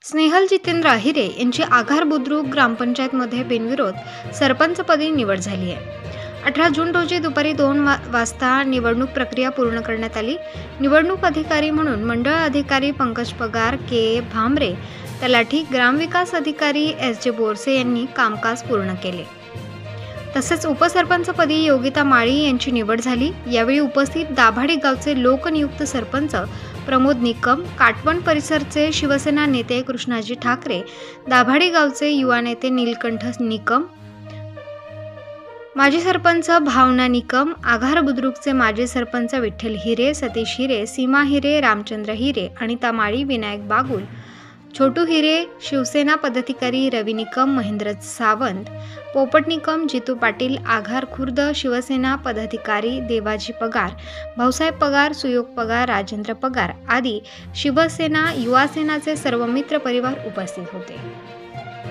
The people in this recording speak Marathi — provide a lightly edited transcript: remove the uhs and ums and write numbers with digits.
स्नेहल जितेंद्र अहिरे यांची आघार बुद्रुक ग्रामपंचायतमध्ये बिनविरोध सरपंचपदी निवड झाली आहे. 18 जून रोजी दुपारी 2 वाजता निवडणूक प्रक्रिया पूर्ण करण्यात आली. निवडणूक अधिकारी म्हणून मंडळ अधिकारी पंकज पगार, के भामरे, तलाठी ग्रामविकास अधिकारी एस जे बोरसे यांनी कामकाज पूर्ण केले. तसेच उपसरपंचपदी योगिता माळी यांची निवड झाली. यावेळी उपस्थित दाभाडी गावचे लोकनियुक्त सरपंच प्रमोद निकम, काटवण परिसरचे शिवसेना नेते कृष्णाजी ठाकरे, दाभाडी गावचे युवा नेते नीलकंठ निकम, माजी सरपंच भावना निकम, आघार बुद्रुकचे माजी सरपंच विठ्ठल हिरे, सतीश हिरे, सीमा हिरे, रामचंद्र हिरे, अनिता माळी, विनायक बागुल, छोटू हिरे, शिवसेना पदाधिकारी रवी निकम, महेंद्र सावंत, पोपट निकम, जितू पाटील, आघार खुर्द शिवसेना पदाधिकारी देवाजी पगार, भाऊसाहेब पगार, सुयोग पगार, राजेंद्र पगार आदी शिवसेना युवा सेनाचे सर्व मित्र परिवार उपस्थित होते.